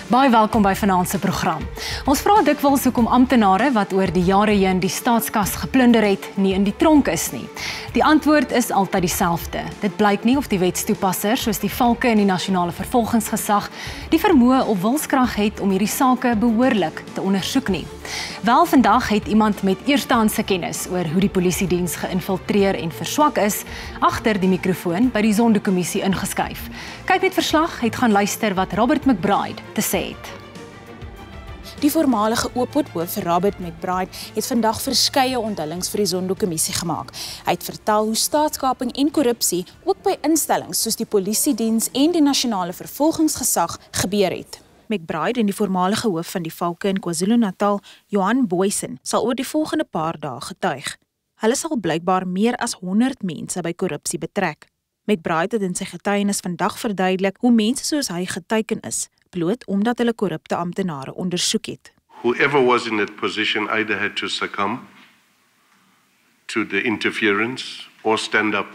Baie welkom by vanaand se program. Ons vra dikwels hoekom amptenare wat oor die jare heen die staatskas geplunder het, nie in die tronk is nie. Die antwoord is altyd dieselfde. Dit blyk nie of die wetstoepassers, soos die valke in die nasionale vervolgingsgesag, die vermoë of wilskrag het om hierdie sake behoorlik te ondersoek nie. Wel, vandag het iemand met eerstehandse kennis oor hoe die polisiediens geïnfiltreer en verswak is, agter die mikrofoon by die Zondo-kommissie ingeskuif. Kyk net verslag, het gaan luister wat Robert McBride te sê het. Die voormalige Oopot-hoof Robert McBride het vandag verskeie onthullings vir die Zondo-kommissie gemaak. Hy het vertel hoe staatskaping en korrupsie ook by instellings soos die polisiediens en die nasionale vervolgingsgesag gebeur het. McBride en die voormalige hoof van die valke in KwaZulu-Natal, Johan Booysen, sal oor die volgende paar dae getuig. Hulle sal blykbaar meer as 100 mense by korrupsie betrek. McBride het in sy getuienis vandag verduidelik hoe mense soos hy geteiken is, bloot omdat hulle korrupte amptenare ondersoek het. Whoever was in that position either had to succumb to the interference or stand up.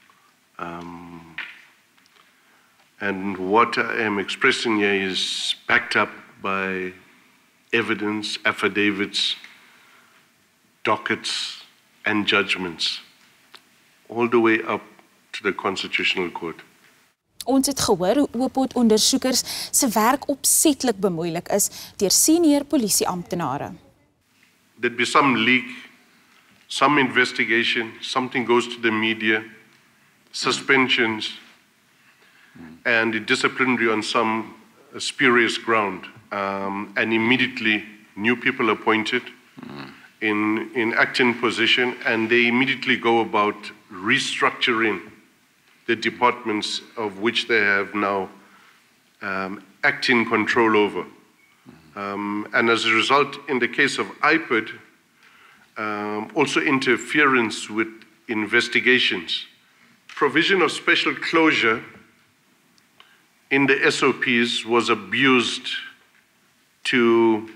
And what I am expressing here is backed up by evidence, affidavits, dockets, and judgments, all the way up to the Constitutional Court. Ons het gehoor hoe Oopot-ondersoekers se werk opsetlik bemoeilik is deur senior polisieamptenare. There'd be some leak, some investigation, something goes to the media, suspensions, and disciplinary on some spurious ground, and immediately new people appointed in acting position, and they immediately go about restructuring the departments of which they have now acting control over. And as a result, in the case of IPID, also interference with investigations. Provision of special closure in the SOPs was abused to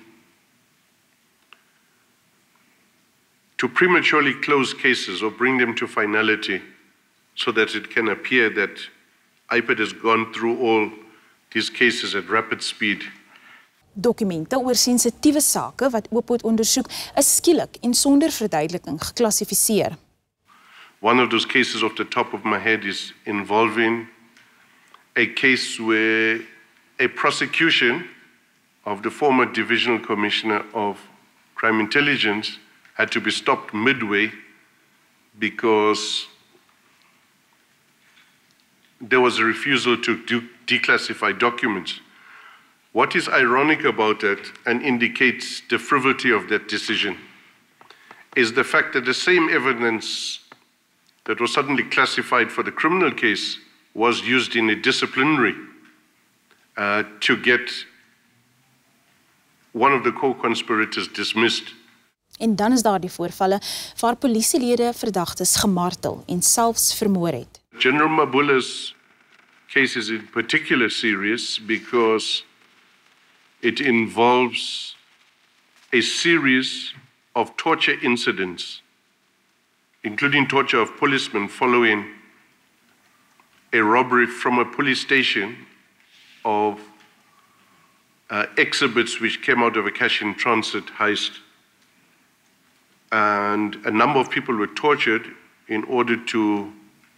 prematurely close cases or bring them to finality, so that it can appear that IPID has gone through all these cases at rapid speed. Dokumente oor sensitiewe sake wat Oopot ondersoek is skielik en sonder verduideliking geklassifiseer. One of those cases off the top of my head is involving a case where a prosecution of the former Divisional Commissioner of Crime Intelligence had to be stopped midway because there was a refusal to declassify documents. What is ironic about that and indicates the frivolity of that decision is the fact that the same evidence that was suddenly classified for the criminal case was used in a disciplinary to get one of the co-conspirators dismissed. En dan is daar die voorvalle waar polisielede verdagtes gemartel en selfs vermoor het. General Mabula's case is in particular serious because it involves a series of torture incidents, including torture of policemen following a robbery from a police station of exhibits which came out of a cash-in-transit heist. And a number of people were tortured in order to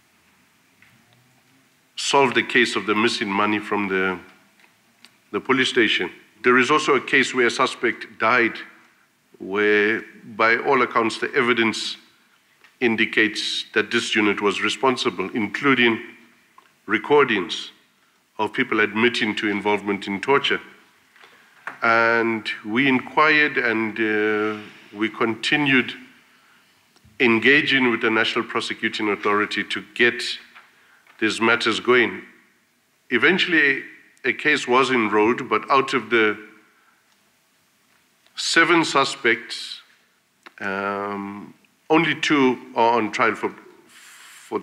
solve the case of the missing money from the police station. There is also a case where a suspect died, where by all accounts the evidence indicates that this unit was responsible, including recordings of people admitting to involvement in torture. And we inquired and we continued engaging with the National Prosecuting Authority to get these matters going. Eventually, a case was enrolled, but out of the 7 suspects, only 2 are on trial for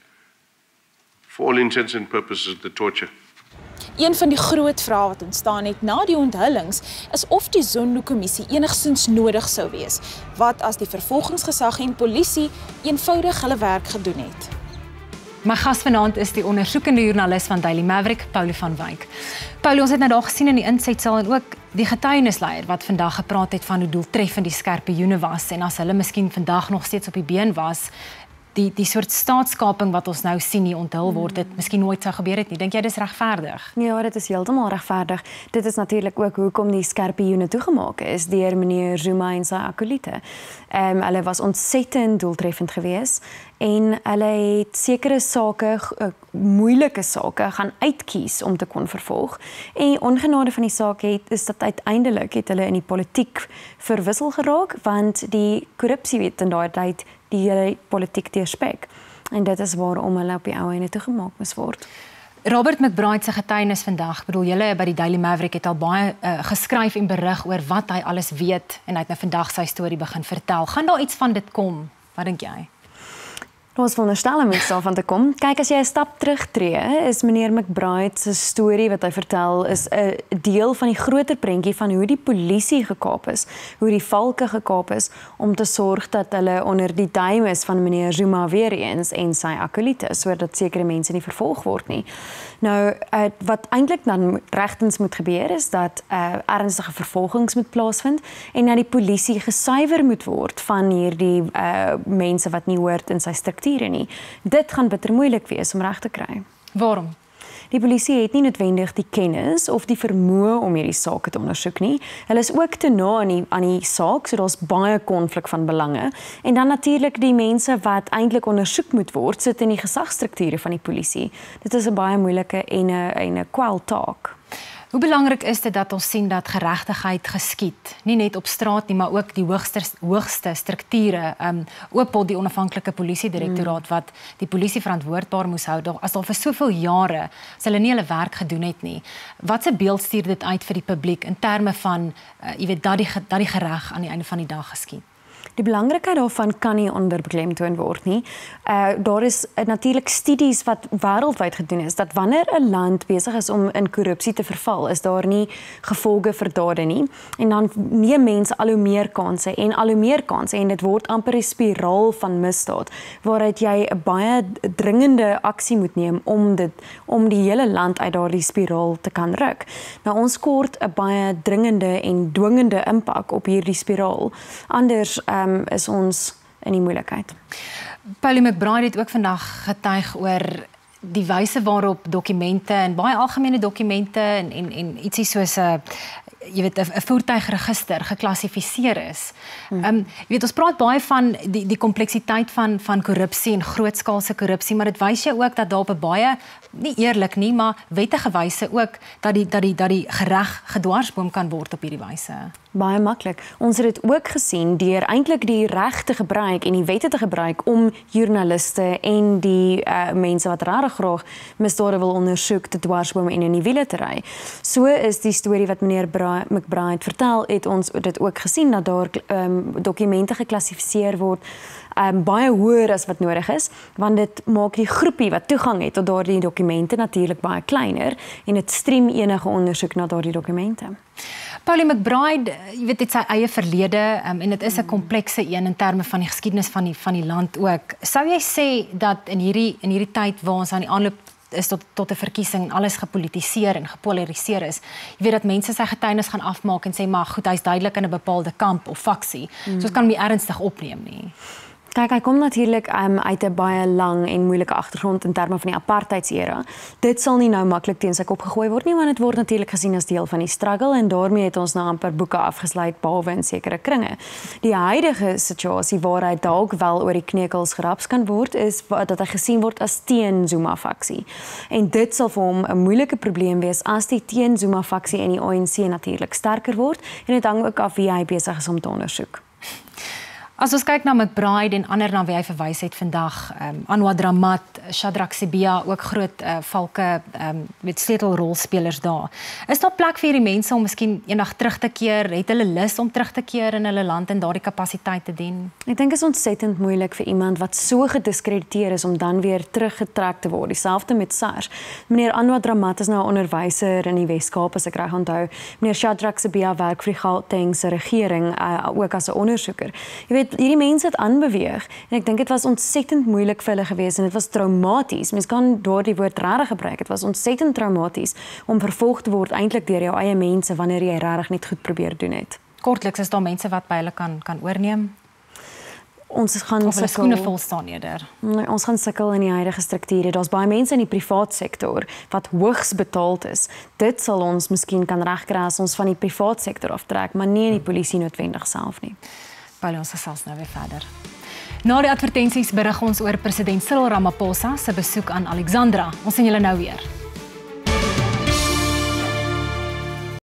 all intents and purposes, the torture. Een van die groot vrae wat ontstaan het na die onthullings is of die Zondo-kommissie enigstens nodig sou wees, wat as die vervolgingsgesag en polisie eenvoudig hulle werk gedoen het. My gas vanaand is die ondersoekende joernalis van Daily Maverick, Paulie van Wyk. Paulie, ons het nou daar gesien in die insetsel en ook die getuienisleier wat vandag gepraat het van hoe doeltreffend die skerpioene was en as hulle miskien vandag nog steeds op die been was, die soort staatskaping wat ons nou sien hier onthul word, dit miskien nooit sou gebeur het nie. Dink jy dis regverdig? Ja, dit is heeltemal regverdig. Dit is natuurlik ook hoekom die skerpioene toegemaak is deur meneer Zuma en sy akoliete. Hulle was ontsettend doeltreffend geweest en hulle het sekere sake, moeilike sake gaan uitkies om te kon vervolg. En die ongenade van die saak is dat uiteindelik het hulle in die politiek verwissel geraak, want die korrupsie weet in daai tyd die hele politiek deurspek. En dit is waarom hulle op die ou einde toegemaak moes word. Robert McBride se getuienis vandag, bedoel julle by die Daily Maverick het al baie geskryf en berig oor wat hy alles weet en hy het nou vandag sy storie begin vertel. Gaan daar iets van dit kom? Wat dink jy? Ons veronderstel om iets daarvan te kom. Kyk, as jy 'n stap terugtree, is meneer McBride se storie wat hy vertel is 'n deel van die groter prentjie van hoe die polisie gekaap is, hoe die valke gekaap is om te sorg dat hulle onder die duim is van meneer Zuma weer eens en sy akoliete, sodat sekere mense nie vervolg word nie. Nou, wat eintlik dan regtens moet gebeur is dat ernstige vervolgings moet plaasvind en dat die polisie gesuiwer moet word van hierdie mense wat nie hoort in sy strukture nie. Dit gaan bitter moeilik wees om reg te kry. Waarom? Die polisie het nie noodwendig die kennis of die vermoë om hierdie sake te ondersoek nie. Hulle is ook te na aan die saak, so daar's baie konflik van belange. En dan natuurlik die mense wat eintlik ondersoek moet word, sit in die gesagsstrukture van die polisie. Dit is 'n baie moeilike en 'n kweltaak. Hoe belangrik is dit dat ons sien dat geregtigheid geskied, nie net op straat nie, maar ook die hoogste strukture, Oopol die onafhanklike polisiedirektoraat wat die polisie verantwoordbaar moes hou, as al vir soveel jare, as hulle nie hulle werk gedoen het nie. Wat se beeld stuur dit uit vir die publiek in terme van, jy weet, dat die gereg aan die einde van die dag geskied? Die belangrikheid daarvan kan nie onderbeklemtoon word nie. Daar is natuurlik studies wat wêreldwyd gedoen is, dat wanneer 'n land besig is om in korrupsie te verval, is daar nie gevolge vir dade nie. En dan neem mense al hoe meer kansse en dit word amper 'n spiraal van misdaad, waaruit jy 'n baie dringende aksie moet neem om die hele land uit daardie spiraal te kan ruk. Nou, ons kort 'n baie dringende en dwingende impak op hierdie spiraal. Anders is ons in die moeilikheid. Paulie McBride het ook vandag getuig oor die wyse waarop dokumente en baie algemene dokumente en ietsie soos 'n voertuigregister geklassifiseer is. Jy weet, ons praat baie van die kompleksiteit van korrupsie en grootskaalse korrupsie, maar dit wys jou ook dat daar op 'n baie, nie eerlik nie, maar wettige wyse ook, dat die gereg gedwarsboom kan word op hierdie wyse. Baie maklik. Ons het dit ook gesien deur eintlik die reg te gebruik en die wette te gebruik om joernaliste en die mense wat regtig graag misdade wil ondersoek te dwarsboom en in die wiele te ry. So is die storie wat meneer McBride vertel, het ons dit ook gesien dat daar dokumente geklassifiseer word baie hoër as wat nodig is, want dit maak die groepie wat toegang het tot daardie dokumente natuurlik baie kleiner en dit stream enige ondersoek na daardie dokumente. Paulie McBride, jy weet, dit sy eie verlede en dit is 'n komplekse een in terme van die geskiedenis van die land ook. Sou jy sê dat in hierdie tyd waar ons aan die aanloop is tot 'n verkiesing en alles gepolitiseer en gepolariseer is, jy weet dat mense sy getuienis gaan afmaak en sê, maar goed, hy's duidelik in 'n bepaalde kamp of faksie, so ons kan hom nie ernstig opneem nie. Kyk, hy kom natuurlik uit 'n baie lang en moeilike agtergrond in terme van die apartheidsera. Dit sal nie nou maklik teen sy kop gegooi word nie, want dit word natuurlik gesien as deel van die struggle en daarmee het ons nou amper boeke afgesluit behalwe in sekere kringe. Die huidige situasie waar hy dalk wel oor die kneukels geraps kan word, is dat hy gesien word as teen Zuma faksie. En dit sal vir hom 'n moeilike probleem wees as die teen Zuma faksie in die ANC natuurlik sterker word en dit hang ook af wie hy besig is om te ondersoek. As ons kyk na McBride en ander na wie hy verwys het vandag, Anwar Dramat, Shadrack Sibia, ook groot valke met sleutelrolspelers daar. Is daar plek vir hierdie mense om miskien eendag terug te keer? Het hulle lus om terug te keer in hulle land en daardie kapasiteit te dien? Ek dink is ontsettend moeilik vir iemand wat so gediskrediteer is om dan weer teruggetrek te word. Dieselfde met SARS. Meneer Anwar Dramat is nou 'n onderwyser in die Wes-Kaap, as ek reg onthou. Meneer Shadrack Sibia werk vir die Gautengse regering ook as 'n ondersoeker. Jy weet, weet, hierdie mense het aanbeweeg en ek dink dit was ontsettend moeilik vir hulle gewees en dit was traumaties. Mens kan daardie woord regtig gebruik. Dit was ontsettend traumaties om vervolg te word eintlik deur jou eie mense wanneer jy regtig net goed probeer doen het. Kortliks is daar mense wat by hulle kan oorneem. Ons gaan of hulle skoene vol staan eerder. Nee, ons gaan sukkel in die huidige strukture. Daar's baie mense in die privaat sektor wat hoogs betaald is. Dit sal ons miskien kan regkry as ons van die privaat sektor aftrek, maar nie in die polisie noodwendig self nie. Paulie, ons gesels nou weer verder. Na die advertensies berig ons oor president Cyril Ramaphosa se besoek aan Alexandra. Ons sien julle nou weer.